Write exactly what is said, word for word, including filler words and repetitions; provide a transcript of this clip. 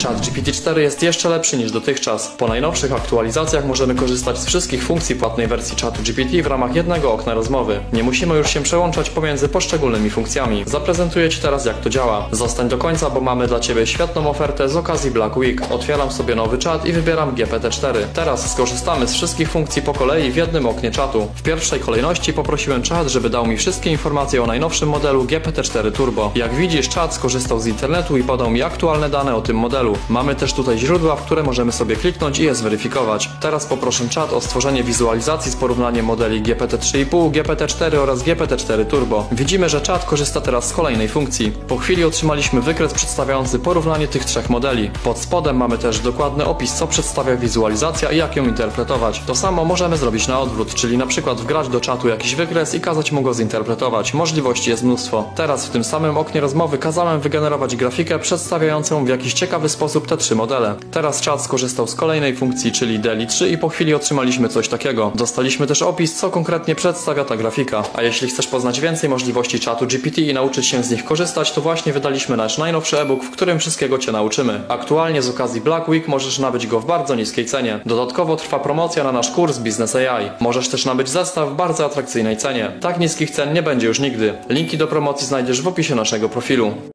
ChatGPT cztery jest jeszcze lepszy niż dotychczas. Po najnowszych aktualizacjach możemy korzystać z wszystkich funkcji płatnej wersji ChatGPT w ramach jednego okna rozmowy. Nie musimy już się przełączać pomiędzy poszczególnymi funkcjami. Zaprezentuję Ci teraz, jak to działa. Zostań do końca, bo mamy dla Ciebie świetną ofertę z okazji Black Week. Otwieram sobie nowy czat i wybieram G P T cztery. Teraz skorzystamy z wszystkich funkcji po kolei w jednym oknie czatu. W pierwszej kolejności poprosiłem czat, żeby dał mi wszystkie informacje o najnowszym modelu G P T cztery Turbo. Jak widzisz, czat skorzystał z internetu i podał mi aktualne dane o tym modelu. Mamy też tutaj źródła, w które możemy sobie kliknąć i je zweryfikować. Teraz poproszę czat o stworzenie wizualizacji z porównaniem modeli G P T trzy i pół, G P T cztery oraz G P T cztery Turbo. Widzimy, że czat korzysta teraz z kolejnej funkcji. Po chwili otrzymaliśmy wykres przedstawiający porównanie tych trzech modeli. Pod spodem mamy też dokładny opis, co przedstawia wizualizacja i jak ją interpretować. To samo możemy zrobić na odwrót, czyli na przykład wgrać do czatu jakiś wykres i kazać mu go zinterpretować. Możliwości jest mnóstwo. Teraz w tym samym oknie rozmowy kazałem wygenerować grafikę przedstawiającą w jakiś ciekawy sposób te trzy modele. Teraz czat skorzystał z kolejnej funkcji, czyli D A L L-I trzy i po chwili otrzymaliśmy coś takiego. Dostaliśmy też opis, co konkretnie przedstawia ta grafika. A jeśli chcesz poznać więcej możliwości czatu G P T i nauczyć się z nich korzystać, to właśnie wydaliśmy nasz najnowszy e-book, w którym wszystkiego Cię nauczymy. Aktualnie z okazji Black Week możesz nabyć go w bardzo niskiej cenie. Dodatkowo trwa promocja na nasz kurs Biznes A I. Możesz też nabyć zestaw w bardzo atrakcyjnej cenie. Tak niskich cen nie będzie już nigdy. Linki do promocji znajdziesz w opisie naszego profilu.